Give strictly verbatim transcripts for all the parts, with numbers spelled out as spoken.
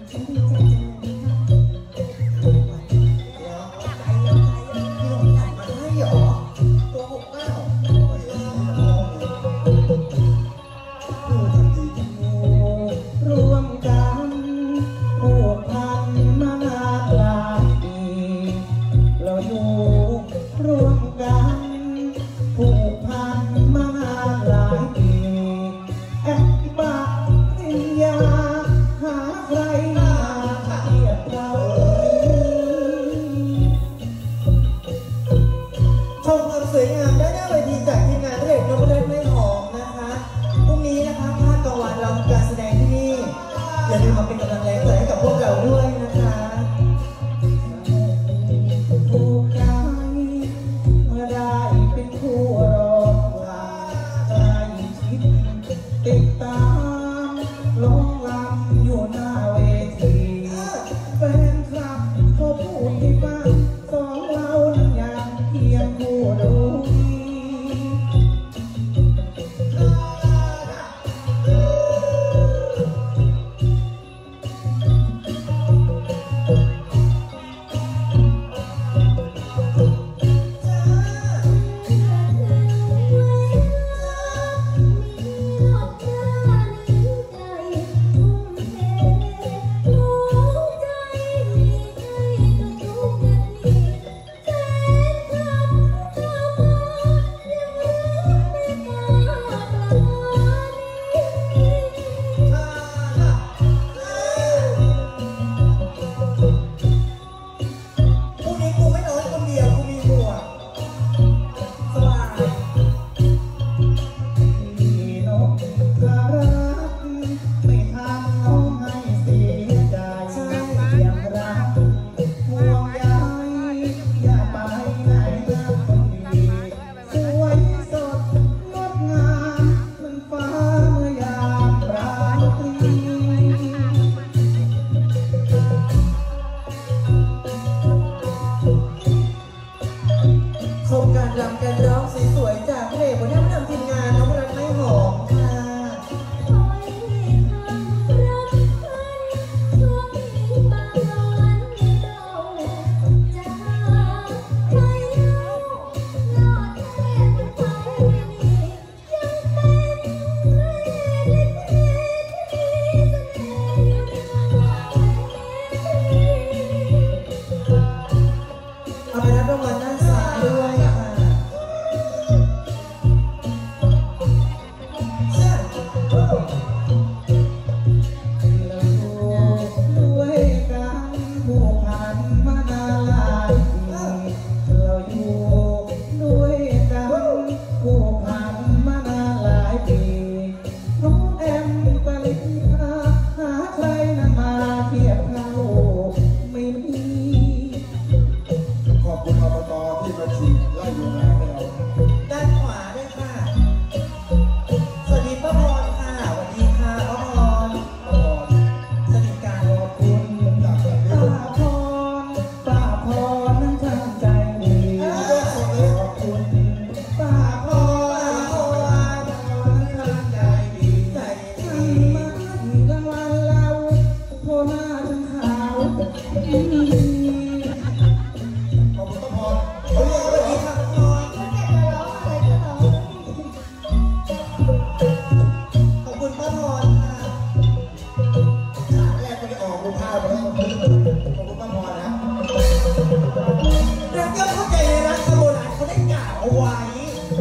ฉันดีใจจังเลยค่ะใจยังไงพี่หลงใหญ่มาได้เหรอตัวหกเก้าร่วมกันผูกพันมานานหลายปีเราอยู่ร่วมกันผูกพันมานานหลายปีแอบปะอินยาหาใครมาเทียบเราชมความสวยงามด้านหน้าเวทีจากทีมงานพระเอกนพดลไม่หอมนะคะพรุ่งนี้นะคะภาคกลางวันเราการแสดงที่นี่อย่าลืมมาเป็นกำลังแรงใจให้กับพวกเราด้วยนะคะผูกใจเมื่อได้เป็นคู่รองใกล้ชิดติดตามลงลำอยู่หน้าเวทีแฟนคลับเขาพูดให้ฟังสองเรานั้นยังเพียงคู่ดูชมการรำการร้องสวยๆจากพระเอกหัวหน้านำทีมงานน้องรักไม่หอมค่ะเอาไปรับรางวัลด้านซ้ายด้วยค่ะเราด้วยกันผูกพันมานานหลายปีเราอยู่ด้วยกันผูกพันมานานหลายปีน้องแอมปริภาหาใครนั้นมาเทียบเราไม่มีขอบคุณอบตที่มาฉีดไล่ยุงลายให้เราด้านขวาด้วยค่ะสวัสดีป้าพรค่ะสวัสดีค่ะป้าพรป้าพรสนิทกันขอบคุณป้าพรป้าพรนั่งทางใจดีขอบคุณป้าพรป้าพรนั่งทางใจดีใจดีมากรางวัลเราโทรหน้าทั้งขาวขอบคุณป้าพรเฮ้ยสวัสดีค่ะป้าพรขอบคุณป้าพรค่ะขาแรกไม่ได้ออกลูกค้าไปแล้วขอบคุณป้าพรนะรักย่อมเข้าใจในรักโบราณเขาได้กล่าวเอาไว้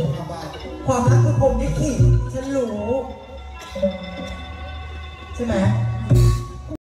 ความรักคือพรหมลิขิตฉันรู้ใช่ไหม